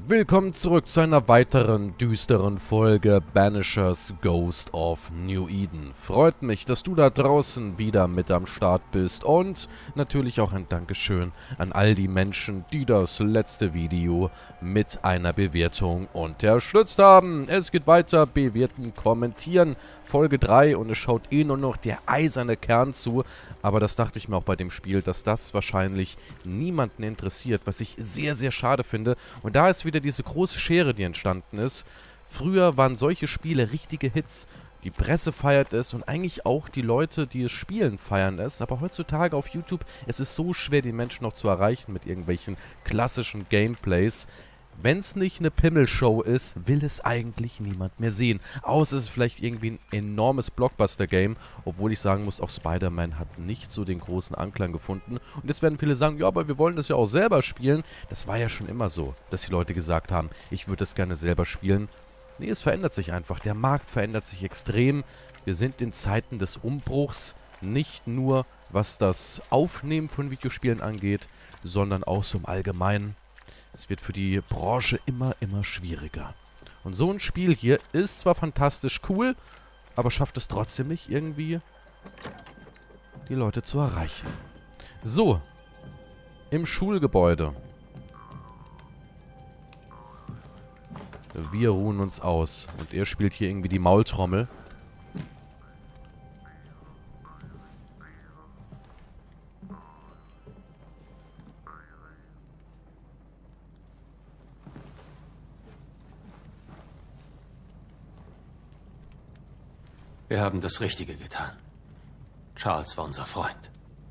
Willkommen zurück zu einer weiteren düsteren Folge Banishers Ghost of New Eden. Freut mich, dass du da draußen wieder mit am Start bist und natürlich auch ein Dankeschön an all die Menschen, die das letzte Video mit einer Bewertung unterstützt haben. Es geht weiter, bewerten, kommentieren, Folge 3 und es schaut nur noch der eiserne Kern zu, aber das dachte ich mir auch bei dem Spiel, dass das wahrscheinlich niemanden interessiert, was ich sehr, sehr schade finde. Und da ist wieder diese große Schere, die entstanden ist. Früher waren solche Spiele richtige Hits. Die Presse feiert es und eigentlich auch die Leute, die es spielen, feiern es. Aber heutzutage auf YouTube, es ist so schwer, die Menschen noch zu erreichen mit irgendwelchen klassischen Gameplays. Wenn es nicht eine Pimmelshow ist, will es eigentlich niemand mehr sehen. Außer es ist vielleicht irgendwie ein enormes Blockbuster-Game. Obwohl ich sagen muss, auch Spider-Man hat nicht so den großen Anklang gefunden. Und jetzt werden viele sagen, ja, aber wir wollen das ja auch selber spielen. Das war ja schon immer so, dass die Leute gesagt haben, ich würde das gerne selber spielen. Nee, es verändert sich einfach. Der Markt verändert sich extrem. Wir sind in Zeiten des Umbruchs. Nicht nur, was das Aufnehmen von Videospielen angeht, sondern auch so im Allgemeinen. Es wird für die Branche immer schwieriger. Und so ein Spiel hier ist zwar fantastisch cool, aber schafft es trotzdem nicht irgendwie, die Leute zu erreichen. So, im Schulgebäude. Wir ruhen uns aus. Und er spielt hier irgendwie die Maultrommel. Wir haben das Richtige getan. Charles war unser Freund.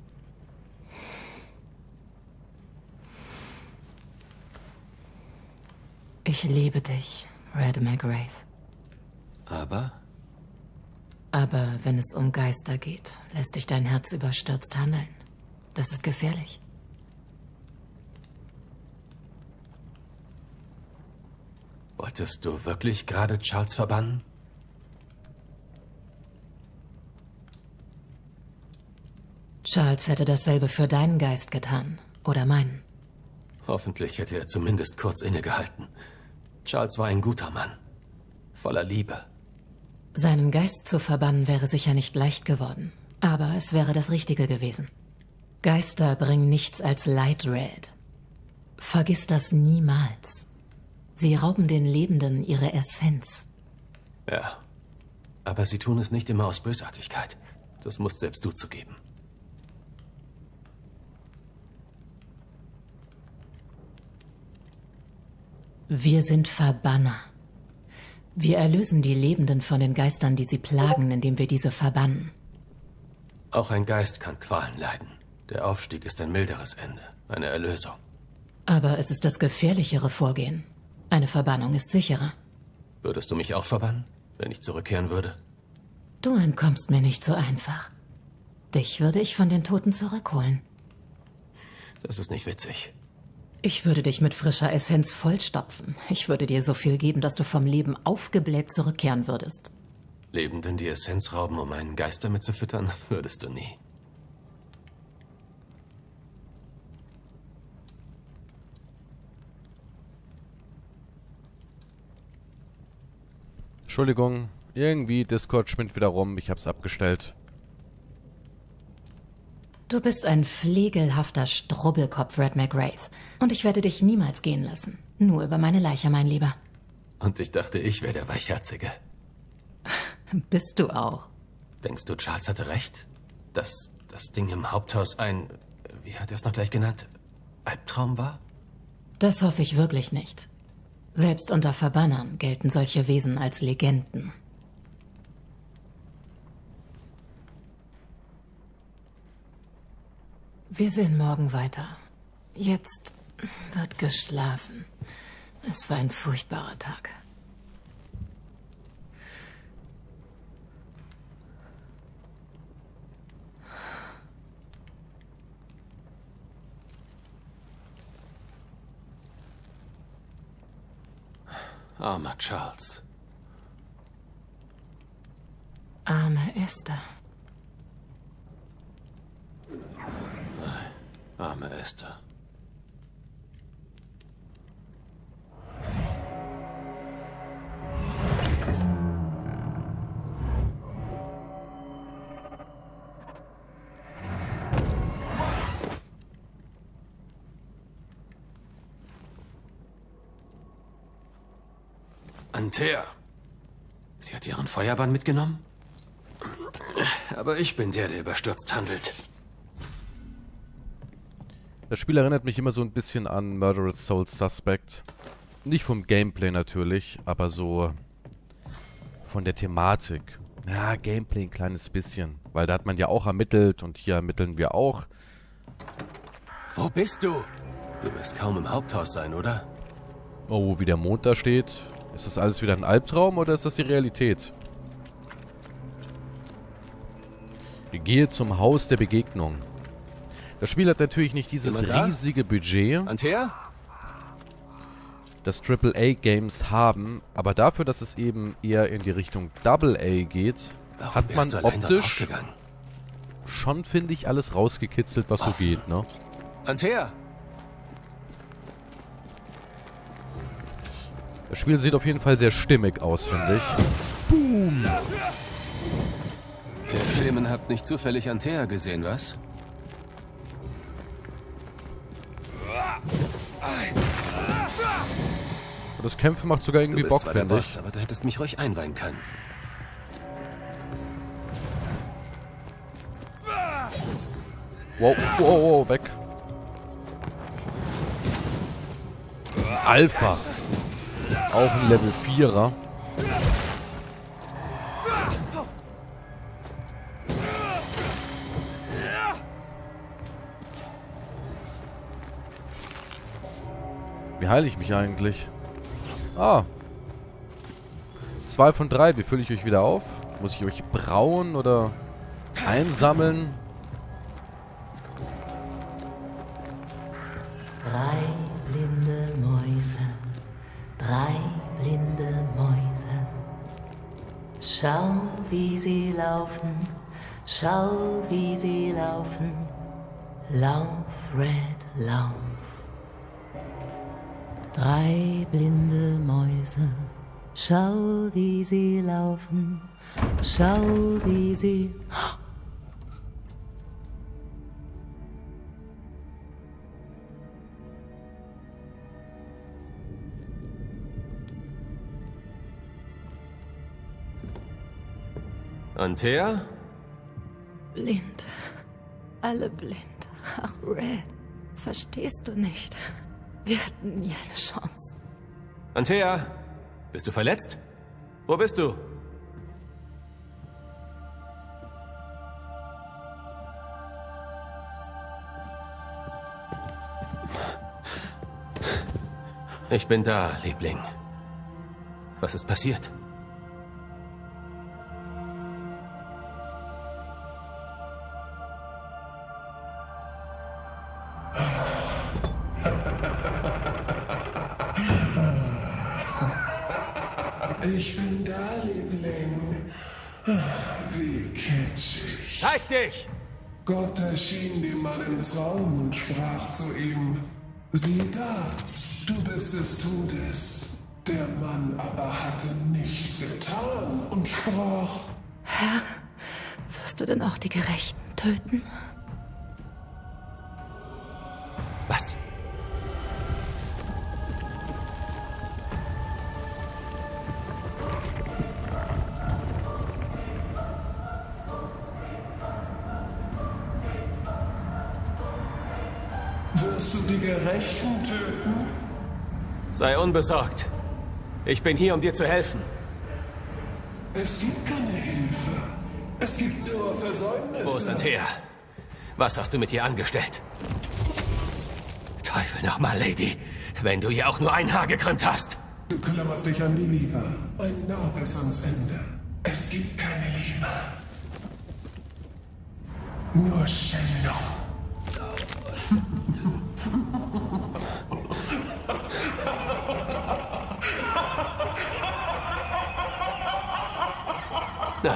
Ich liebe dich, Red McGrath. Aber Aber wenn es um Geister geht, lässt dich dein Herz überstürzt handeln. Das ist gefährlich. wolltest du wirklich gerade Charles verbannen? Charles hätte dasselbe für deinen Geist getan. Oder meinen. Hoffentlich hätte er zumindest kurz innegehalten. Charles war ein guter Mann. Voller Liebe. Seinen Geist zu verbannen wäre sicher nicht leicht geworden. Aber es wäre das Richtige gewesen. Geister bringen nichts als Leid, Red. Vergiss das niemals. Sie rauben den Lebenden ihre Essenz. Ja. Aber sie tun es nicht immer aus Bösartigkeit. Das musst selbst du zugeben. Wir sind Verbanner. Wir erlösen die Lebenden von den Geistern, die sie plagen, indem wir diese verbannen. Auch ein Geist kann Qualen leiden. Der Aufstieg ist ein milderes Ende, eine Erlösung. Aber es ist das gefährlichere Vorgehen. Eine Verbannung ist sicherer. Würdest du mich auch verbannen, wenn ich zurückkehren würde? Du entkommst mir nicht so einfach. Dich würde ich von den Toten zurückholen. Das ist nicht witzig. Ich würde dich mit frischer Essenz vollstopfen. Ich würde dir so viel geben, dass du vom Leben aufgebläht zurückkehren würdest. Lebenden die Essenz rauben, um einen Geist damit zu füttern, würdest du nie. Entschuldigung, irgendwie Discord spinnt wieder rum. Ich hab's abgestellt. Du bist ein pflegelhafter Strubbelkopf, Red McGrath. Und ich werde dich niemals gehen lassen. Nur über meine Leiche, mein Lieber. Und ich dachte, ich wäre der Weichherzige. Bist du auch. Denkst du, Charles hatte recht? Dass das Ding im Haupthaus ein, wie hat er es noch gleich genannt, Albtraum war? Das hoffe ich wirklich nicht. Selbst unter Verbannern gelten solche Wesen als Legenden. Wir sehen morgen weiter. Jetzt wird geschlafen. Es war ein furchtbarer Tag. Armer Charles. Arme Esther. Arme Esther. Antea. Sie hat ihren Feuerbann mitgenommen? Aber ich bin der überstürzt handelt. Das Spiel erinnert mich immer so ein bisschen an Murderous Soul Suspect. Nicht vom Gameplay natürlich, aber so von der Thematik. Ja, Gameplay ein kleines bisschen. Weil da hat man ja auch ermittelt und hier ermitteln wir auch. Wo bist du? Du wirst kaum im Haupthaus sein, oder? Oh, wie der Mond da steht. Ist das alles wieder ein Albtraum oder ist das die Realität? Ich gehe zum Haus der Begegnung. Das Spiel hat natürlich nicht dieses riesige Budget, Antea? das AAA-Games haben, aber dafür, dass es eben eher in die Richtung AA geht, hat man optisch schon, finde ich, alles rausgekitzelt, was so geht, ne? Antea! Das Spiel sieht auf jeden Fall sehr stimmig aus, finde ich. Boom! Ihr Schemen habt nicht zufällig Antea gesehen, was? Das Kämpfen macht sogar irgendwie Bock, finde ich. Aber du hättest mich ruhig einweihen können. Wow, wow, wow, weg. Alpha. Auch ein Level 4er. Wie heile ich mich eigentlich? Ah. 2 von 3. Wie fülle ich euch wieder auf? Muss ich euch brauen oder einsammeln? 3 blinde Mäuse, 3 blinde Mäuse. Schau, wie sie laufen, schau, wie sie laufen. Lauf, Red, lauf. 3 blinde Mäuse, schau, wie sie laufen, schau, wie sie... Antea? Blind. Alle blind. Ach, Red, verstehst du nicht? Wir hatten nie eine Chance. Antea? Bist du verletzt? Wo bist du? Ich bin da, Liebling. Was ist passiert? Ich bin da, Liebling. Wie kitschig. Zeig dich! Gott erschien dem Mann im Traum und sprach zu ihm: Sieh da, du bist des Todes. Der Mann aber hatte nichts getan und sprach: Herr, wirst du denn auch die Gerechten töten? Was? Wirst du die Gerechten töten? Sei unbesorgt. Ich bin hier, um dir zu helfen. Es gibt keine Hilfe. Es gibt nur Versäumnisse. Wo ist Antea? Was hast du mit ihr angestellt? Teufel nochmal, Lady. Wenn du ihr auch nur ein Haar gekrümmt hast. Du klammerst dich an die Liebe. Ein Nah bis ans Ende. Es gibt keine Liebe. Nur Schändung. Nein.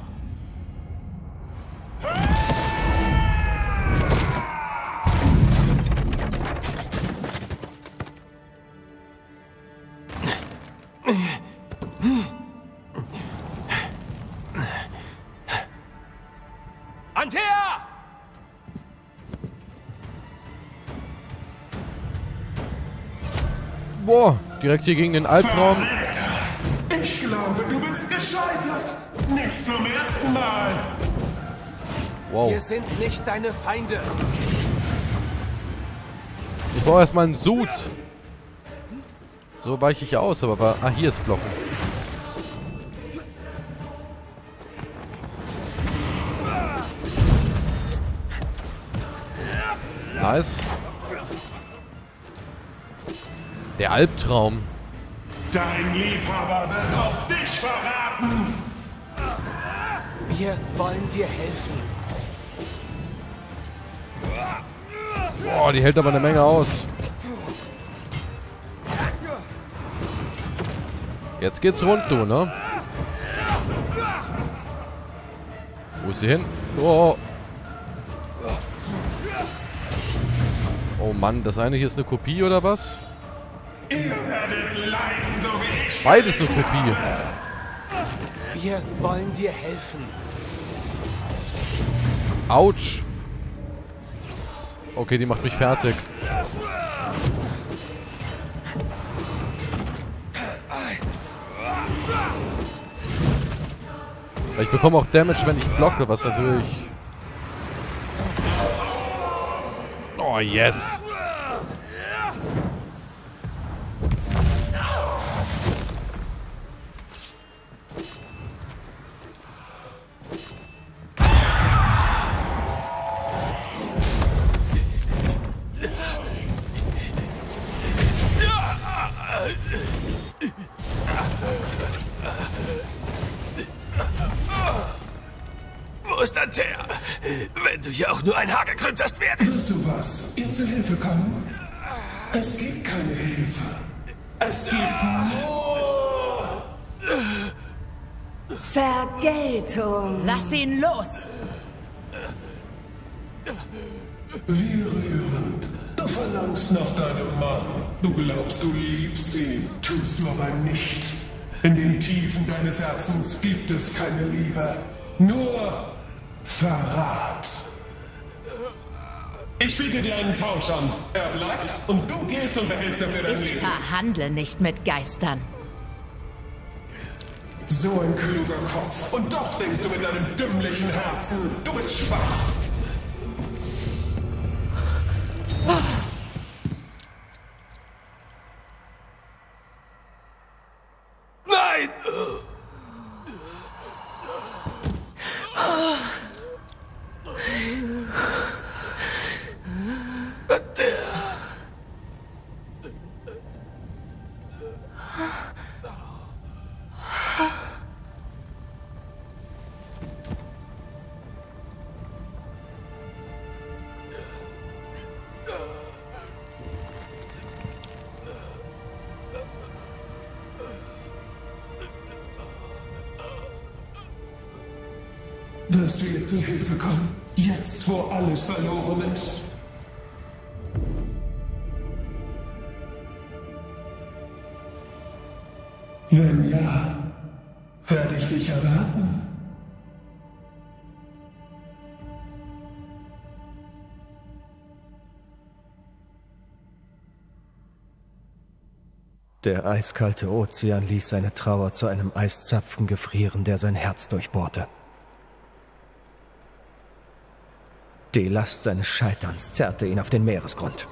Antea! Boah, direkt hier gegen den Albtraum. Nicht zum ersten Mal. Wow. Wir sind nicht deine Feinde. Ich brauche erstmal einen Sud. So weiche ich aus, aber... Ah, hier ist Blocken. Nice. Der Albtraum. Dein Liebhaber wird auch dich verraten. Wir wollen dir helfen. Boah, die hält aber eine Menge aus. Jetzt geht's rund, du, ne? Wo ist sie hin? Oh. Oh Mann, das eine hier ist eine Kopie, oder was? Ihr werdet leiden, so wie ich. Beides eine Kopie. Wir wollen dir helfen. Autsch. Okay, die macht mich fertig. Ich bekomme auch Damage, wenn ich blocke, was natürlich... Oh, yes. Wo ist der Teer? Wenn du hier auch nur ein Haar gekrümmt hast, werde ich... Wirst du was? Ihr zu Hilfe kommen? Es gibt keine Hilfe. Es gibt nur... Vergeltung. Lass ihn los! Wie rührend. Du verlangst nach deinem Mann. Du glaubst, du liebst ihn, tust du aber nicht. In den Tiefen deines Herzens gibt es keine Liebe. Nur Verrat. Ich biete dir einen Tausch an. Er bleibt und du gehst und behältst dafür dein Ich Leben. verhandle nicht mit Geistern. So ein kluger Kopf. Und doch denkst du mit deinem dümmlichen Herzen, du bist schwach. Nein! Wirst du ihr zu Hilfe kommen? Jetzt, wo alles verloren ist? Wenn ja, werde ich dich erwarten. Der eiskalte Ozean ließ seine Trauer zu einem Eiszapfen gefrieren, der sein Herz durchbohrte. Die Last seines Scheiterns zerrte ihn auf den Meeresgrund.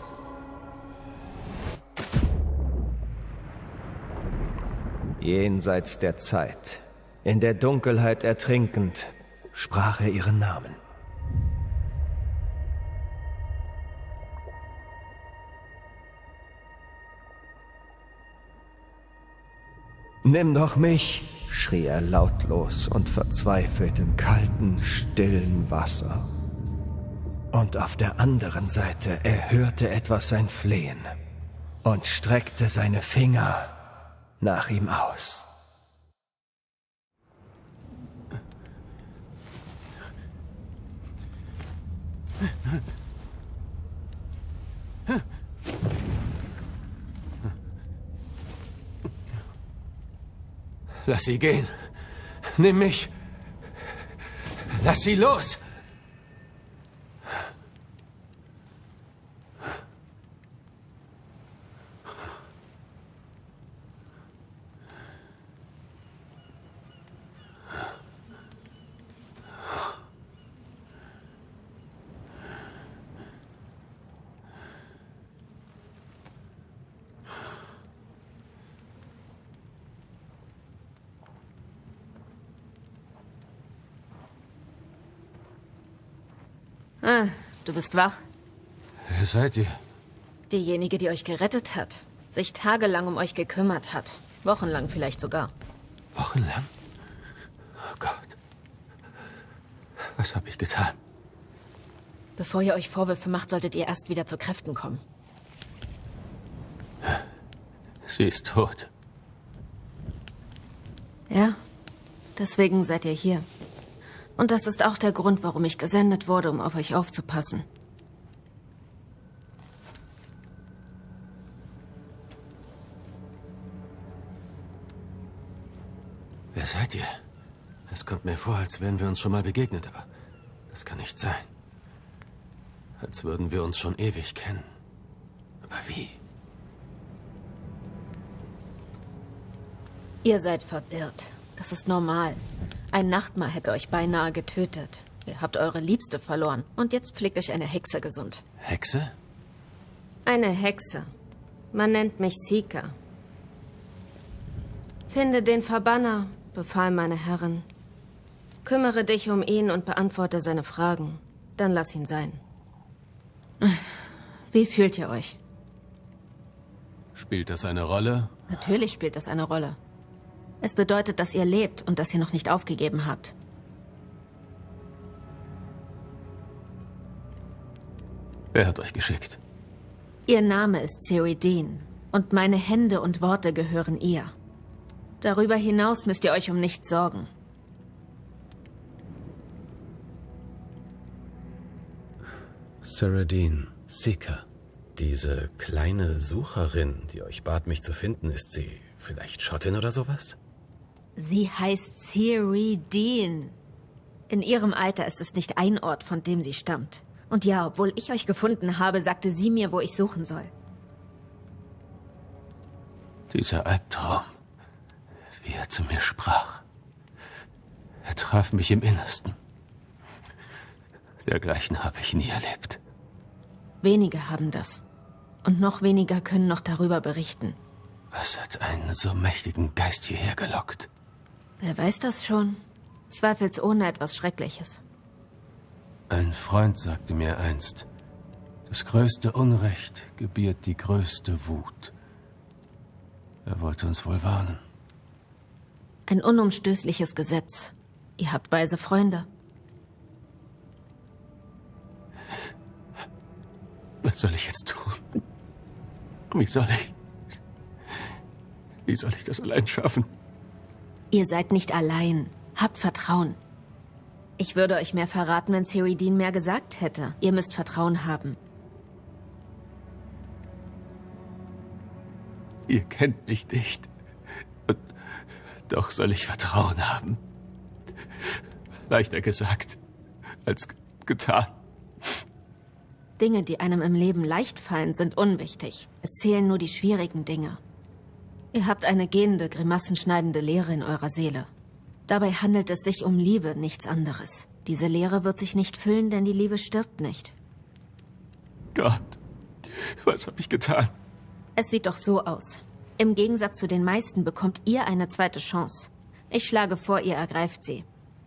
Jenseits der Zeit, in der Dunkelheit ertrinkend, sprach er ihren Namen. »Nimm doch mich«, schrie er lautlos und verzweifelt im kalten, stillen Wasser. Und auf der anderen Seite erhörte etwas sein Flehen und streckte seine Finger nach ihm aus. Lass sie gehen. Nimm mich. Lass sie los. Ah, du bist wach. Wer seid ihr? Diejenige, die euch gerettet hat. Sich tagelang um euch gekümmert hat. Wochenlang vielleicht sogar. Wochenlang? Oh Gott. Was habe ich getan? Bevor ihr euch Vorwürfe macht, solltet ihr erst wieder zu Kräften kommen. Sie ist tot. Ja, deswegen seid ihr hier. Und das ist auch der Grund, warum ich gesendet wurde, um auf euch aufzupassen. Wer seid ihr? Es kommt mir vor, als wären wir uns schon mal begegnet, aber das kann nicht sein. Als würden wir uns schon ewig kennen. Aber wie? Ihr seid verwirrt. Das ist normal. Ein Nachtmar hätte euch beinahe getötet. Ihr habt eure Liebste verloren. Und jetzt pflegt euch eine Hexe gesund. Hexe? Eine Hexe. Man nennt mich Seeker. Finde den Verbanner, befahl meine Herrin. Kümmere dich um ihn und beantworte seine Fragen. Dann lass ihn sein. Wie fühlt ihr euch? Spielt das eine Rolle? Natürlich spielt das eine Rolle. Es bedeutet, dass ihr lebt und dass ihr noch nicht aufgegeben habt. Wer hat euch geschickt? Ihr Name ist Ciri und meine Hände und Worte gehören ihr. Darüber hinaus müsst ihr euch um nichts sorgen. Ciri, Seeker. Diese kleine Sucherin, die euch bat, mich zu finden, ist sie vielleicht Schottin oder sowas? Sie heißt Ciri. In ihrem Alter ist es nicht ein Ort, von dem sie stammt. Und ja, obwohl ich euch gefunden habe, sagte sie mir, wo ich suchen soll. Dieser Albtraum, wie er zu mir sprach. Er traf mich im Innersten. Dergleichen habe ich nie erlebt. Wenige haben das. Und noch weniger können noch darüber berichten. Was hat einen so mächtigen Geist hierher gelockt? Wer weiß das schon? Zweifelsohne etwas Schreckliches. Ein Freund sagte mir einst, das größte Unrecht gebiert die größte Wut. Er wollte uns wohl warnen. Ein unumstößliches Gesetz. Ihr habt weise Freunde. Was soll ich jetzt tun? Wie soll ich das allein schaffen? Ihr seid nicht allein. Habt Vertrauen. Ich würde euch mehr verraten, wenn Ciri mehr gesagt hätte. Ihr müsst Vertrauen haben. Ihr kennt mich nicht. Und doch soll ich Vertrauen haben. Leichter gesagt als getan. Dinge, die einem im Leben leicht fallen, sind unwichtig. Es zählen nur die schwierigen Dinge. Ihr habt eine gehende, grimassenschneidende Leere in eurer Seele. Dabei handelt es sich um Liebe, nichts anderes. Diese Leere wird sich nicht füllen, denn die Liebe stirbt nicht. Gott, was habe ich getan? Es sieht doch so aus. Im Gegensatz zu den meisten bekommt ihr eine zweite Chance. Ich schlage vor, ihr ergreift sie.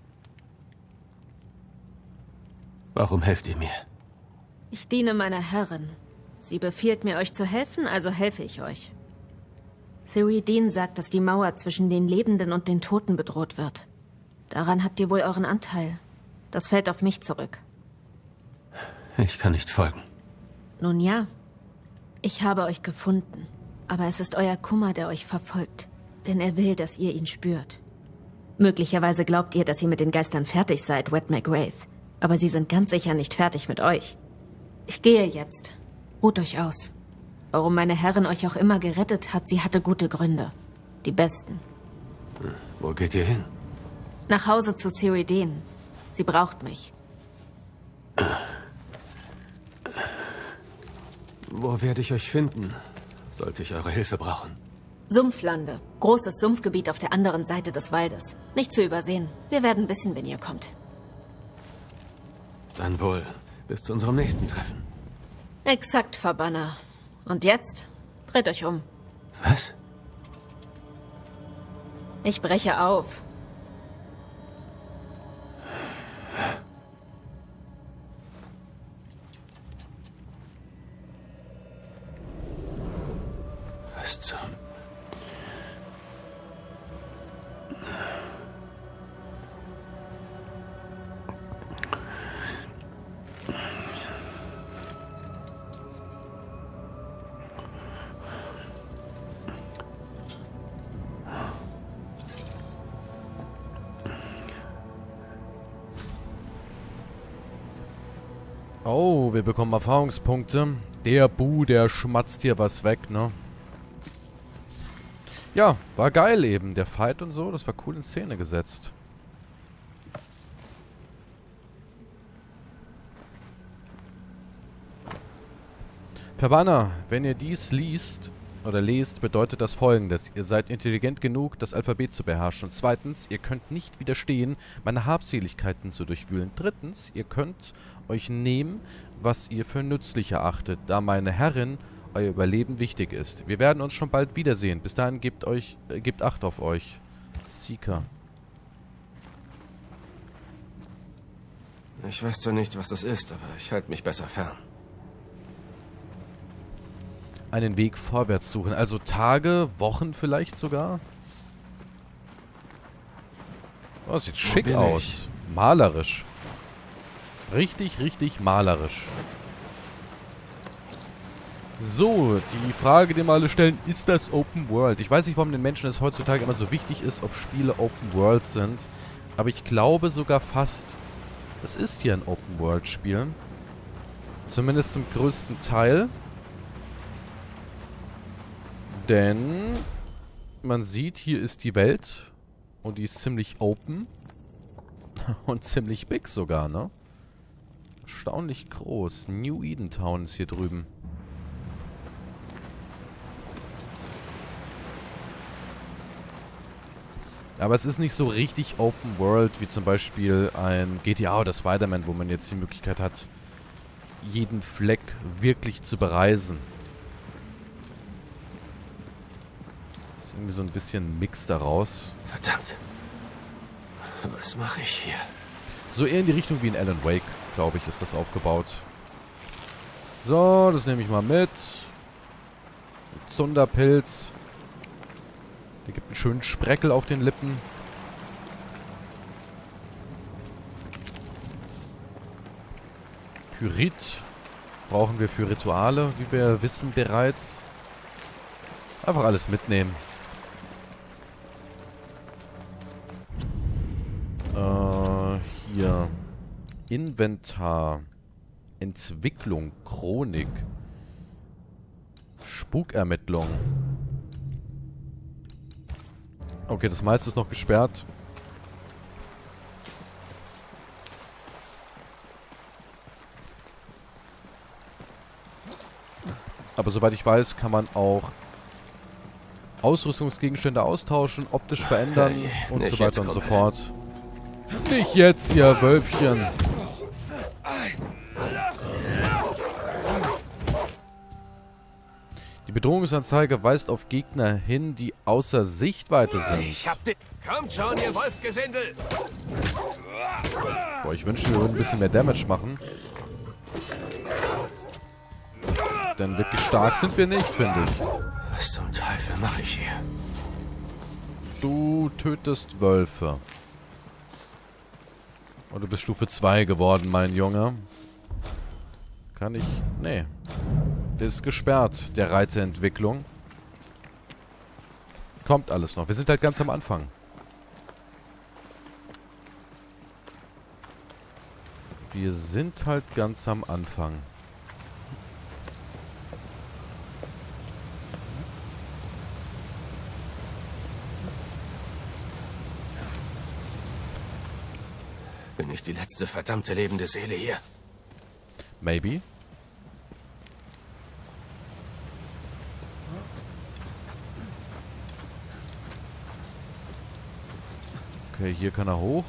Warum helft ihr mir? Ich diene meiner Herrin. Sie befiehlt mir, euch zu helfen, also helfe ich euch. Ciri sagt, dass die Mauer zwischen den Lebenden und den Toten bedroht wird. Daran habt ihr wohl euren Anteil. Das fällt auf mich zurück. Ich kann nicht folgen. Nun ja, ich habe euch gefunden. Aber es ist euer Kummer, der euch verfolgt. Denn er will, dass ihr ihn spürt. Möglicherweise glaubt ihr, dass ihr mit den Geistern fertig seid, Wet McWraith. Aber sie sind ganz sicher nicht fertig mit euch. Ich gehe jetzt. Ruht euch aus. Warum meine Herrin euch auch immer gerettet hat, sie hatte gute Gründe. Die besten. Wo geht ihr hin? Nach Hause zu Ciri. Sie braucht mich. Wo werde ich euch finden, sollte ich eure Hilfe brauchen? Sumpflande. Großes Sumpfgebiet auf der anderen Seite des Waldes. Nicht zu übersehen. Wir werden wissen, wenn ihr kommt. Dann wohl. Bis zu unserem nächsten Treffen. Exakt, Verbanner. Und jetzt? Dreht euch um. Was? Ich breche auf. Oh, wir bekommen Erfahrungspunkte. Der Bu, der schmatzt hier was weg, ne? Ja, war geil eben. Der Fight und so, das war cool in Szene gesetzt. Verbanner, wenn ihr dies liest oder lest, bedeutet das Folgendes. Ihr seid intelligent genug, das Alphabet zu beherrschen. Und zweitens, ihr könnt nicht widerstehen, meine Habseligkeiten zu durchwühlen. Drittens, ihr könnt euch nehmen, was ihr für nützlich erachtet, da meine Herrin euer Überleben wichtig ist. Wir werden uns schon bald wiedersehen. Bis dahin gebt Acht auf euch. Seeker. Ich weiß zwar nicht, was das ist, aber ich halte mich besser fern. Einen Weg vorwärts suchen. Also Tage, Wochen vielleicht sogar. Oh, das sieht schick aus. Malerisch. Richtig, richtig malerisch. So, die Frage, die wir alle stellen, ist das Open World? Ich weiß nicht, warum den Menschen es heutzutage immer so wichtig ist, ob Spiele Open World sind. Aber ich glaube sogar fast, das ist hier ein Open World Spiel. Zumindest zum größten Teil. Denn man sieht, hier ist die Welt und die ist ziemlich open und ziemlich big sogar, ne? Erstaunlich groß. New Eden Town ist hier drüben. Aber es ist nicht so richtig Open World wie zum Beispiel ein GTA oder Spider-Man, wo man jetzt die Möglichkeit hat, jeden Fleck wirklich zu bereisen. Irgendwie so ein bisschen ein Mix daraus. Verdammt. Was mache ich hier? So eher in die Richtung wie in Alan Wake, glaube ich, ist das aufgebaut. So, das nehme ich mal mit. Zunderpilz. Der gibt einen schönen Spreckel auf den Lippen. Pyrit brauchen wir für Rituale, wie wir wissen bereits. Einfach alles mitnehmen. Hier. Inventar. Entwicklung. Chronik. Spukermittlung. Okay, das meiste ist noch gesperrt. Aber soweit ich weiß, kann man auch Ausrüstungsgegenstände austauschen, optisch verändern und so weiter und so fort. Nicht jetzt, ihr Wölfchen. Die Bedrohungsanzeige weist auf Gegner hin, die außer Sichtweite sind. Ich hab den... Kommt schon, ihr Wolfsgesindel! Boah, ich wünschte, wir würden ein bisschen mehr Damage machen. Denn wirklich stark sind wir nicht, finde ich. Was zum Teufel mache ich hier? Du tötest Wölfe. Und du bist Stufe 2 geworden, mein Junge. Kann ich... Nee. Ist gesperrt, der Reiterentwicklung. Kommt alles noch. Wir sind halt ganz am Anfang. Wir sind halt ganz am Anfang. Bin ich die letzte verdammte lebende Seele hier? Maybe. Okay, hier kann er hoch.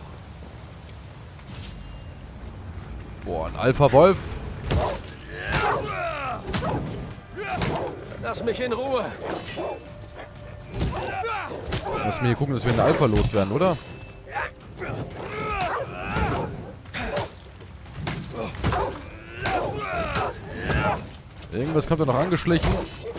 Boah, ein Alpha-Wolf. Lass mich in Ruhe! Lass mir hier gucken, dass wir einen Alpha loswerden, oder? Irgendwas kommt da noch angeschlichen.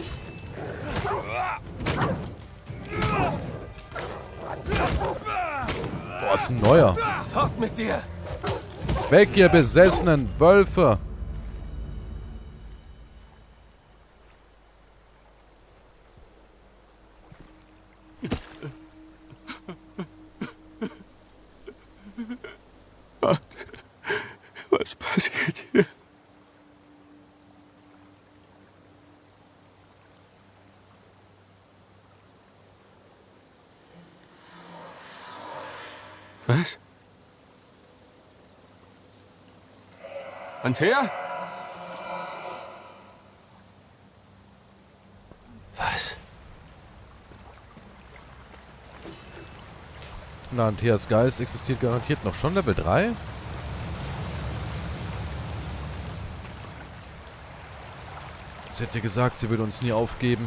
Boah, ist ein neuer. Fort mit dir! Weg, ihr besessenen Wölfe! Was passiert hier? Was? Antea? Was? Na, Anteas Geist existiert garantiert noch schon. Level 3? Sie hat ja gesagt, sie würde uns nie aufgeben.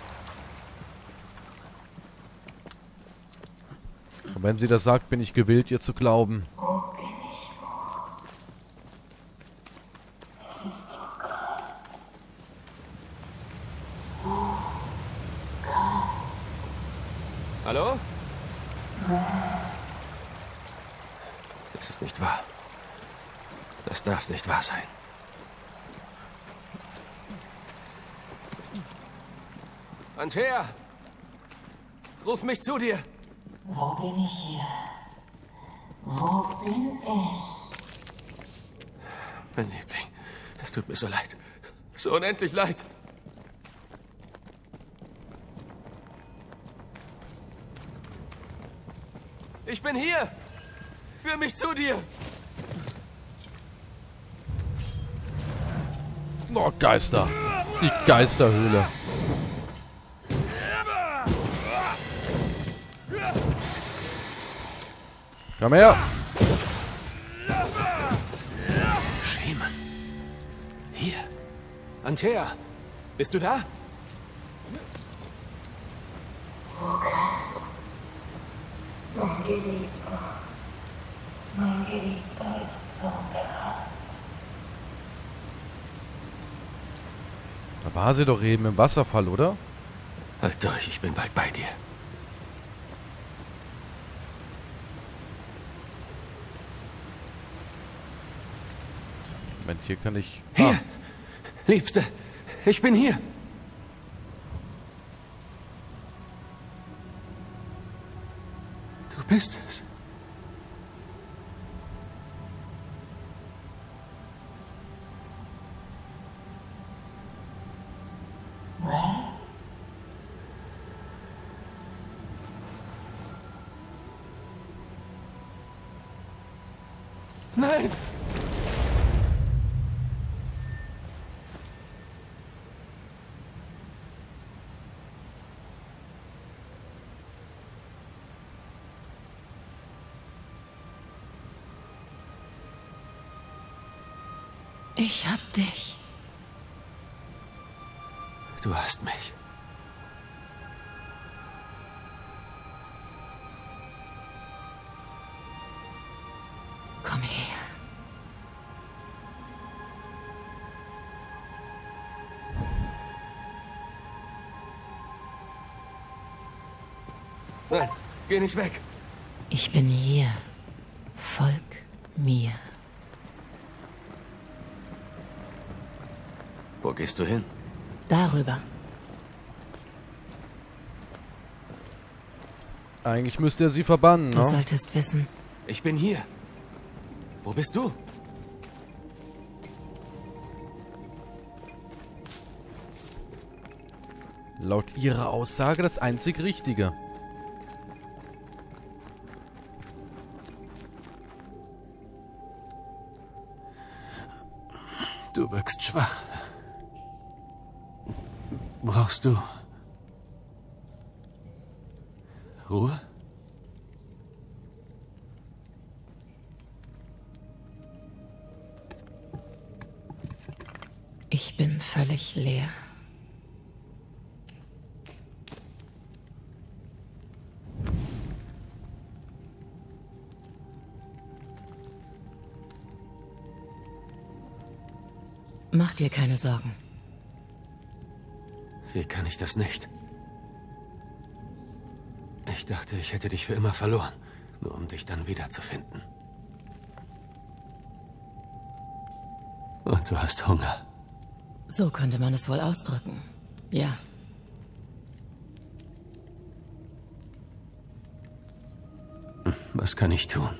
Und wenn sie das sagt, bin ich gewillt, ihr zu glauben. Hallo? Das ist nicht wahr. Das darf nicht wahr sein. Antea! Ruf mich zu dir! Wo bin ich hier? Wo bin ich? Mein Liebling, es tut mir so leid. So unendlich leid. Ich bin hier! Führ mich zu dir! Oh, Geister. Die Geisterhöhle. Komm her! Schemen. Hier. Antea, bist du da? So kalt. Mein Geliebter. Mein Geliebter ist so kalt. Da war sie doch eben im Wasserfall, oder? Halt durch, ich bin bald bei dir. Moment, hier kann ich... Hier! Liebste, ich bin hier! Du bist es. Red? Nein! Ich hab dich. Du hast mich. Komm her. Nein, geh nicht weg. Ich bin hier. Folg mir. Wo gehst du hin? Darüber. Eigentlich müsste er sie verbannen, Du ne? solltest wissen. Ich bin hier. Wo bist du? Laut ihrer Aussage das einzig Richtige. Du wirkst schwach. Brauchst du Ruhe? Ich bin völlig leer. Mach dir keine Sorgen. Wie kann ich das nicht? Ich dachte, ich hätte dich für immer verloren, nur um dich dann wiederzufinden. Und du hast Hunger. So könnte man es wohl ausdrücken. Ja. Was kann ich tun?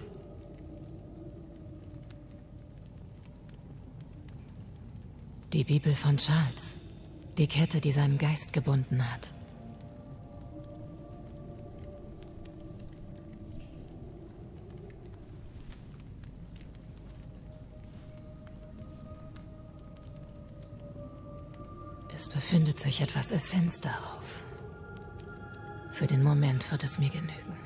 Die Bibel von Charles. Die Kette, die seinen Geist gebunden hat. Es befindet sich etwas Essenz darauf. Für den Moment wird es mir genügen.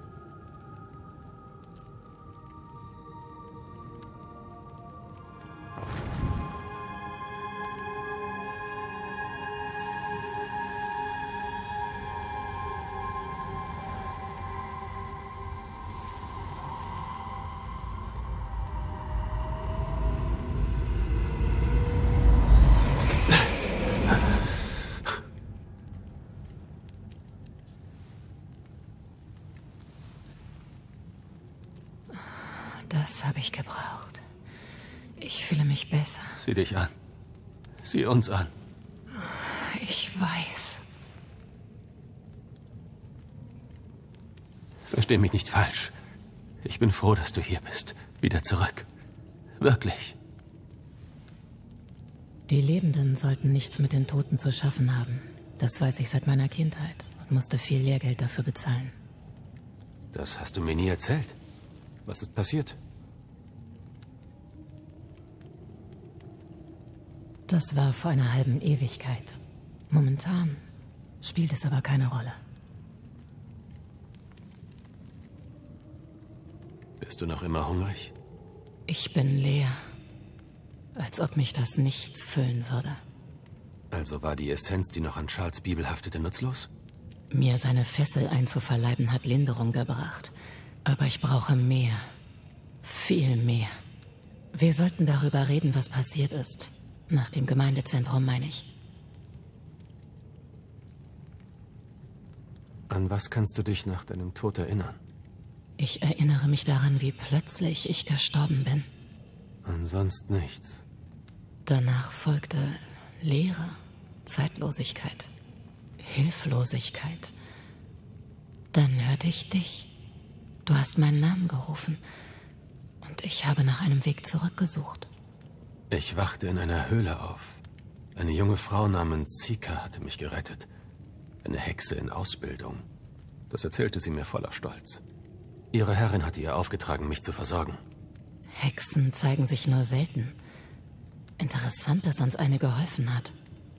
Das habe ich gebraucht. Ich fühle mich besser. Sieh dich an. Sieh uns an. Ich weiß. Versteh mich nicht falsch. Ich bin froh, dass du hier bist. Wieder zurück. Wirklich. Die Lebenden sollten nichts mit den Toten zu schaffen haben. Das weiß ich seit meiner Kindheit und musste viel Lehrgeld dafür bezahlen. Das hast du mir nie erzählt. Was ist passiert? Das war vor einer halben Ewigkeit. Momentan spielt es aber keine Rolle. Bist du noch immer hungrig? Ich bin leer. Als ob mich das Nichts füllen würde. Also war die Essenz, die noch an Charles Bibel haftete, nutzlos? Mir seine Fessel einzuverleiben hat Linderung gebracht. Aber ich brauche mehr. Viel mehr. Wir sollten darüber reden, was passiert ist. Nach dem Gemeindezentrum, meine ich. An was kannst du dich nach deinem Tod erinnern? Ich erinnere mich daran, wie plötzlich ich gestorben bin. An sonst nichts. Danach folgte Leere, Zeitlosigkeit, Hilflosigkeit. Dann hörte ich dich. Du hast meinen Namen gerufen. Und ich habe nach einem Weg zurückgesucht. Ich wachte in einer Höhle auf. Eine junge Frau namens Sika hatte mich gerettet. Eine Hexe in Ausbildung. Das erzählte sie mir voller Stolz. Ihre Herrin hatte ihr aufgetragen, mich zu versorgen. Hexen zeigen sich nur selten. Interessant, dass uns eine geholfen hat.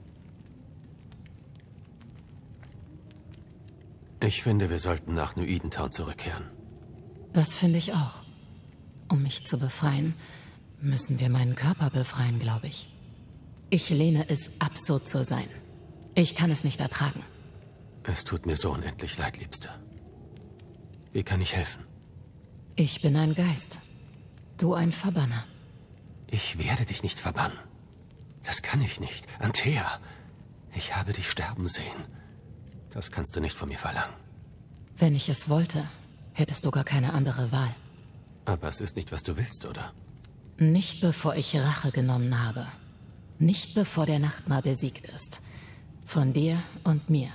Ich finde, wir sollten nach New Edentown zurückkehren. Das finde ich auch. Um mich zu befreien, müssen wir meinen Körper befreien, glaube ich. Ich lehne es ab, so zu sein. Ich kann es nicht ertragen. Es tut mir so unendlich leid, Liebster. Wie kann ich helfen? Ich bin ein Geist. Du ein Verbanner. Ich werde dich nicht verbannen. Das kann ich nicht. Antea, ich habe dich sterben sehen. Das kannst du nicht von mir verlangen. Wenn ich es wollte, hättest du gar keine andere Wahl. Aber es ist nicht, was du willst, oder? Nicht bevor ich Rache genommen habe. Nicht bevor der Nachtmar besiegt ist. Von dir und mir.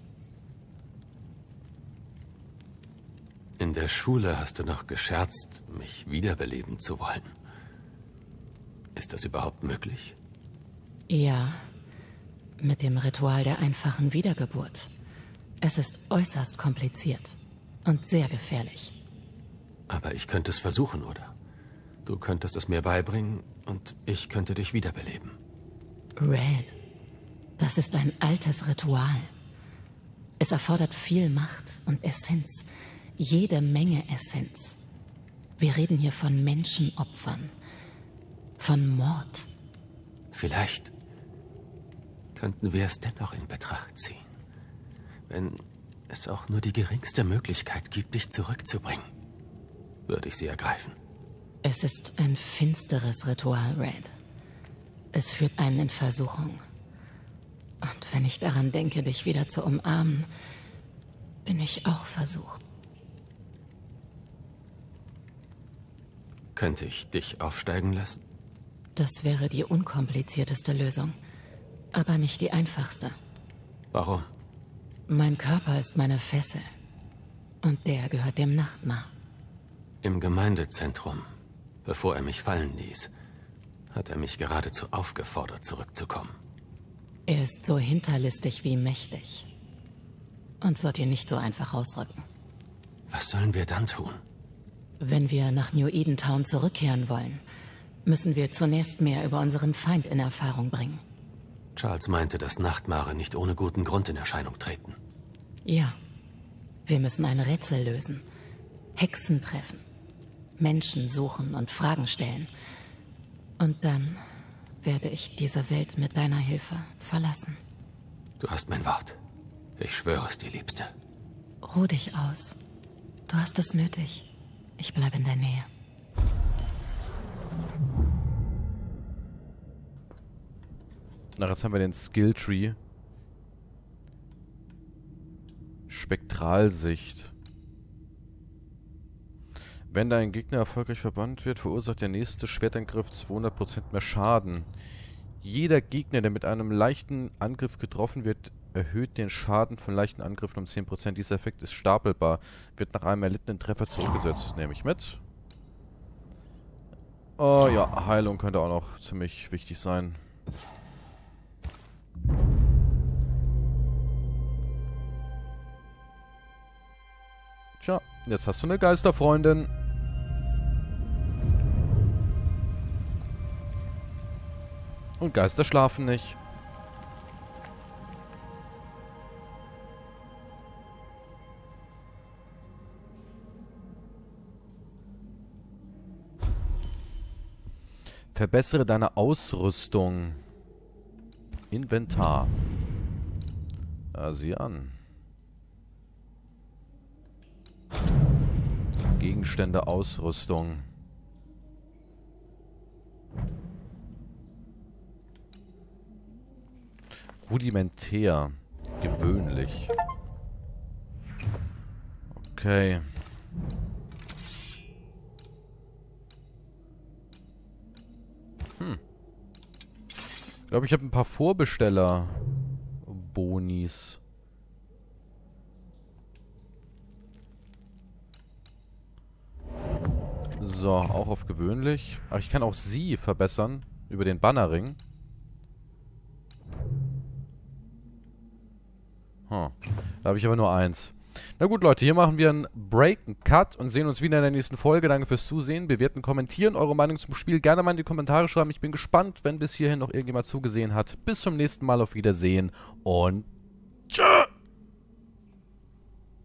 In der Schule hast du noch gescherzt, mich wiederbeleben zu wollen. Ist das überhaupt möglich? Ja, mit dem Ritual der einfachen Wiedergeburt. Es ist äußerst kompliziert und sehr gefährlich. Aber ich könnte es versuchen, oder? Du könntest es mir beibringen und ich könnte dich wiederbeleben. Red, das ist ein altes Ritual. Es erfordert viel Macht und Essenz. Jede Menge Essenz. Wir reden hier von Menschenopfern. Von Mord. Vielleicht könnten wir es dennoch in Betracht ziehen. Wenn es auch nur die geringste Möglichkeit gibt, dich zurückzubringen, würde ich sie ergreifen. Es ist ein finsteres Ritual, Red. Es führt einen in Versuchung. Und wenn ich daran denke, dich wieder zu umarmen, bin ich auch versucht. Könnte ich dich aufsteigen lassen? Das wäre die unkomplizierteste Lösung, aber nicht die einfachste. Warum? Mein Körper ist meine Fessel. Und der gehört dem Nachtmar. Im Gemeindezentrum, bevor er mich fallen ließ, hat er mich geradezu aufgefordert, zurückzukommen. Er ist so hinterlistig wie mächtig. Und wird ihn nicht so einfach rausrücken. Was sollen wir dann tun? Wenn wir nach New Edentown zurückkehren wollen, müssen wir zunächst mehr über unseren Feind in Erfahrung bringen. Charles meinte, dass Nachtmare nicht ohne guten Grund in Erscheinung treten. Ja. Wir müssen ein Rätsel lösen. Hexen treffen. Menschen suchen und Fragen stellen. Und dann werde ich diese Welt mit deiner Hilfe verlassen. Du hast mein Wort. Ich schwöre es dir, Liebste. Ruh dich aus. Du hast es nötig. Ich bleibe in der Nähe. Na, jetzt haben wir den Skilltree. Spektralsicht. Wenn dein Gegner erfolgreich verbannt wird, verursacht der nächste Schwertangriff 200% mehr Schaden. Jeder Gegner, der mit einem leichten Angriff getroffen wird, erhöht den Schaden von leichten Angriffen um 10%. Dieser Effekt ist stapelbar. Wird nach einem erlittenen Treffer zurückgesetzt. Nehme ich mit. Oh ja, Heilung könnte auch noch ziemlich wichtig sein. Tja, jetzt hast du eine Geisterfreundin. Und Geister schlafen nicht. Verbessere deine Ausrüstung. Inventar. Sieh an. Gegenstände, Ausrüstung. Rudimentär. Gewöhnlich. Okay. Ich glaube, ich habe ein paar Vorbesteller-Bonis. So, auch auf gewöhnlich. Ach, ich kann auch sie verbessern. Über den Bannerring. Da habe ich aber nur eins. Na gut, Leute, hier machen wir einen Break, einen Cut und sehen uns wieder in der nächsten Folge. Danke fürs Zusehen, bewerten, kommentieren, eure Meinung zum Spiel gerne mal in die Kommentare schreiben. Ich bin gespannt, wenn bis hierhin noch irgendjemand zugesehen hat. Bis zum nächsten Mal, auf Wiedersehen und tschö!